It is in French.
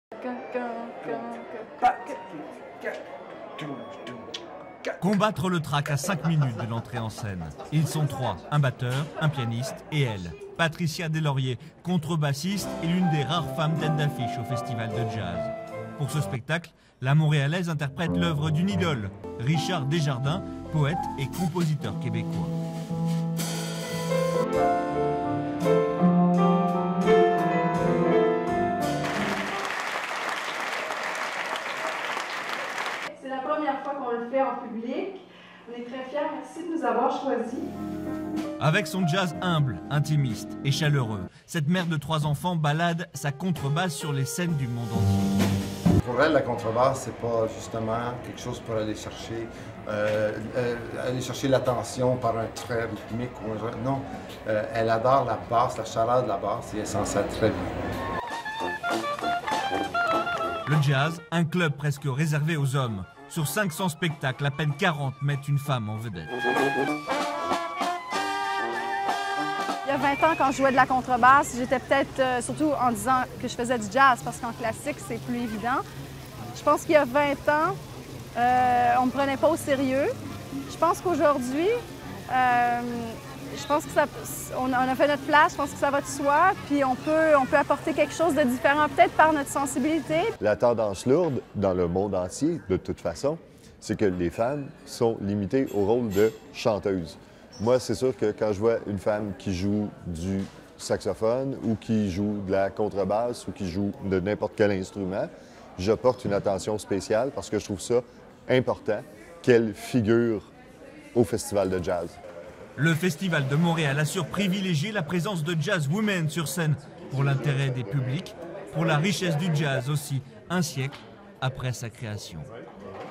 Combattre le trac à 5 minutes de l'entrée en scène. Ils sont 3, un batteur, un pianiste et elle, Patricia Deslauriers, contrebassiste et l'une des rares femmes tête d'affiche au festival de jazz. Pour ce spectacle, la Montréalaise interprète l'œuvre d'une idole, Richard Desjardins, poète et compositeur québécois. C'est la première fois qu'on le fait en public. On est très fiers. Merci de nous avoir choisis. Avec son jazz humble, intimiste et chaleureux, cette mère de 3 enfants balade sa contrebasse sur les scènes du monde entier. Pour elle, la contrebasse, c'est pas justement quelque chose pour aller chercher l'attention par un trait rythmique ou un... Non, elle adore la basse, la chaleur de la basse et elle s'en sert très bien. Le jazz, un club presque réservé aux hommes. Sur 500 spectacles, à peine 40 mettent une femme en vedette. Il y a 20 ans, quand je jouais de la contrebasse, j'étais peut-être, surtout en disant que je faisais du jazz, parce qu'en classique, c'est plus évident. Je pense qu'il y a 20 ans, on ne me prenait pas au sérieux. Je pense qu'aujourd'hui, on a fait notre place, je pense que ça va de soi, puis on peut apporter quelque chose de différent, peut-être par notre sensibilité. La tendance lourde dans le monde entier, de toute façon, c'est que les femmes sont limitées au rôle de chanteuse. Moi, c'est sûr que quand je vois une femme qui joue du saxophone ou qui joue de la contrebasse ou qui joue de n'importe quel instrument, je porte une attention spéciale parce que je trouve ça important qu'elle figure au Festival de jazz. Le Festival de Montréal assure privilégier la présence de jazz women sur scène pour l'intérêt des publics, pour la richesse du jazz aussi, un siècle après sa création.